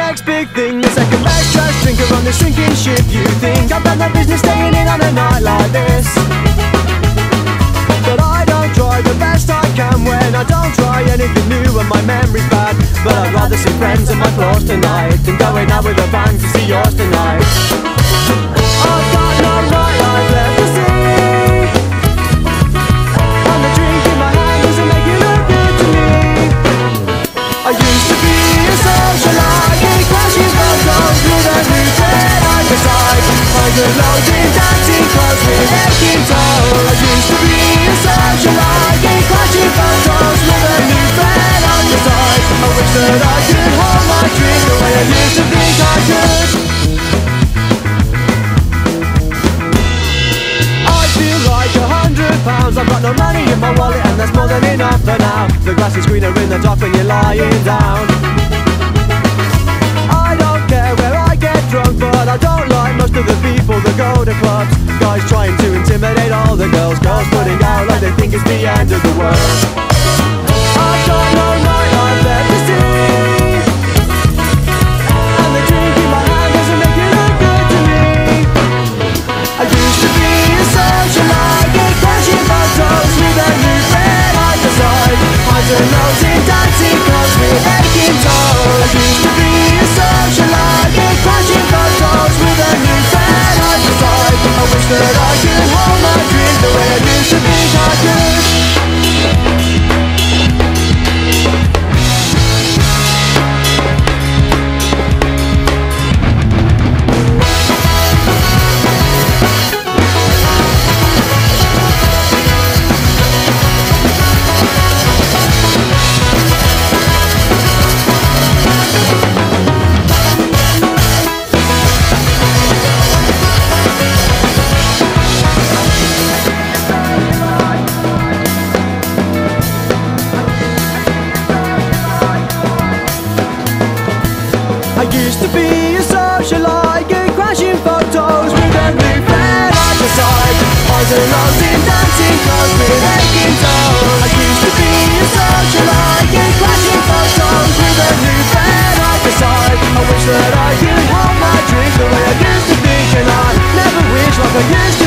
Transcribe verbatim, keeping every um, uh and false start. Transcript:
next big thing, the second best trash drinker on this drinking ship. You think I've done no business staying in on a night like this, but I don't try the best I can when I don't try anything new and my memory's bad. But I'd rather see friends and my flaws tonight than going out with a band to see yours tonight. I've got no night life left to see, and the drink in my hand doesn't make it look good to me. I used to be a socialite, crashing photos with a new friend I decide. Find a load in dancing clothes with aching toes. I used to be a socialite, crashing photos with a new friend I decide. I wish that I could hold my drink the way I used to think I could. I feel like a hundred pounds. I've got no money in my wallet and that's more than enough for now. The grass is greener in the dark when you're lying down. I don't care where I get drunk, but I don't like most of the people that go to clubs. Guys trying to intimidate all the girls, girls putting out like they think it's the end of the world. I've got no nightlife left to see, and the drink in my hand doesn't make it look good to me. I used to be a socialite, crashing photos with a new friend I decide. Highs and lows in dancing clothes with aching toes. I used to be a socialite, crashing photos with a new friend I decide. I wish that I could hold my drink the way I used to think I could. I used to be a socialite, crashing photos with a new friend I decide. Highs and lows in dancing clothes with aching toes. I used to be a socialite, crashing photos with a new friend I decide. I wish that I could hold my drink the way I used to think, and I never wish like I used to.